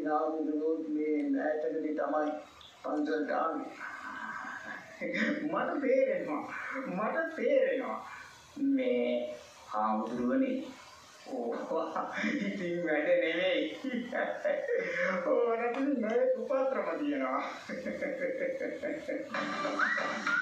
නාමදුනොත් මේ නැටකදී තමයි පන්සලට ආවේ. මට තේරෙනවා මේ ආමුදුරනේ ඉතින් වැඩ නෙමෙයි. ඕනට නේ උපක්‍රම දිනනවා.